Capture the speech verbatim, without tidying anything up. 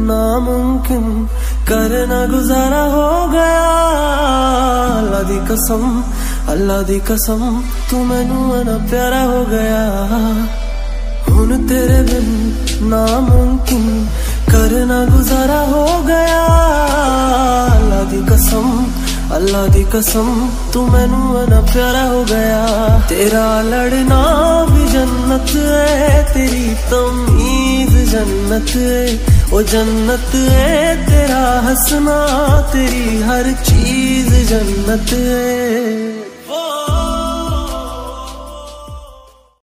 नामुमकिन करना गुजारा हो गया। अल्लाह दी कसम, अल्लाह दी कसम, तू मैनू ना प्यारा हो गया। हुन तेरे बिन नामुमकिन करना गुजारा हो गया। अल्लाह दी कसम, अल्लाह दी कसम, तू मैनू ना प्यारा हो गया। तेरा लड़ना भी जन्नत है, तेरी तमीज जन्नत है, ओ जन्नत है। तेरा हंसना, तेरी हर चीज जन्नत है।